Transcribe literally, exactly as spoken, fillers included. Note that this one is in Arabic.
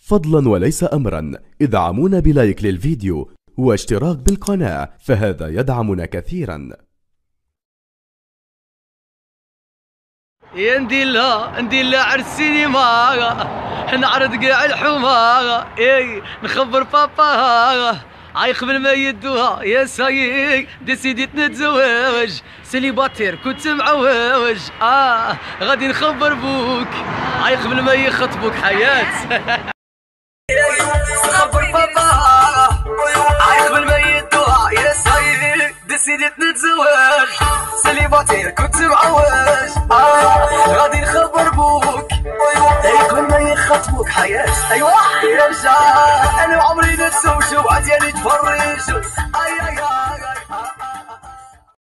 فضلا وليس أمرا ادعمونا بلايك للفيديو واشتراك بالقناة، فهذا يدعمنا كثيرا. يا نديلا نديلا على السينما، نعرض قاع الحمارة، اي نخبر بابا عاي قبل ما يدوها يا سايق ديسيديت نتزوج سيليباتير كنت معوج. اه غادي نخبر بوك عاي قبل ما يخطبوك حياة. نخبر بابا عاي قبل ما يدوها يا سايق ديسيديت نتزوج سيليباتير كنت معوج. اه غادي نخبر بوك قبل ما يخطبوك حياة. ايوا يا رجال انا عمري نتزوج وعاد يعني تفرج. اي اي